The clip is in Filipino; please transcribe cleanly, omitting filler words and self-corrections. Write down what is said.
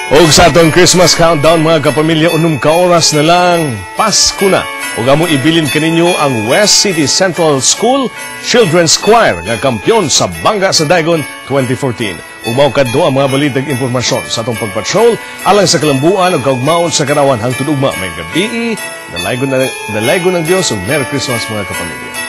Og sa atong Christmas countdown mga kapamilya, unong kaoras na lang, Pasko na. Ug amo ibilin kaninyo ang West City Central School Children's Choir nga kampyon sa Bangga sa Daegon 2014. Ug mao kadto ang mga balitag impormasyon sa atong pagpatrol alang sa kalambuan ug kaugmaon sa karawan hangtod ugma may gabi. Dalaygon ng Dios ug Merry Christmas mga kapamilya.